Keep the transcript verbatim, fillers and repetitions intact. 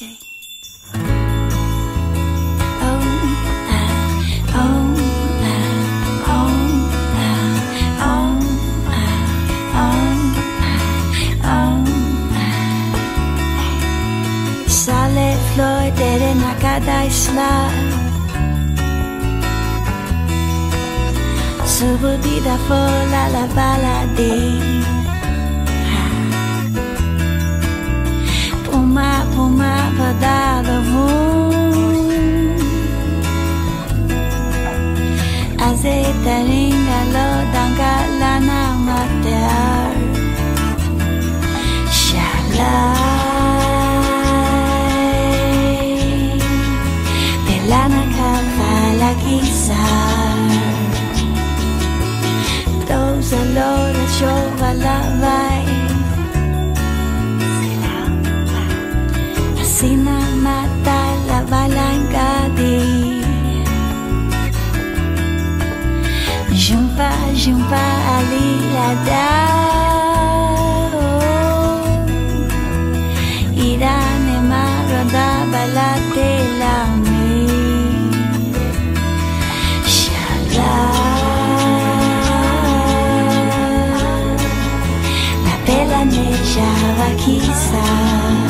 Okay. Oh, ah, oh, ah, oh, ah, oh, ah, oh, ah, oh, ah. Solid floor, dead in a kada isla. Subudida fola la balade. Puma, puma, badada voom. Azeita ringa lo danga lana mater. Shalai Pelana kavala kisar. Those are lora chovala vai. Sina mata la balangadi. Jumpa, jumpa ali la dao. Irane marada balate la me. Shala. La bella neja va chissà.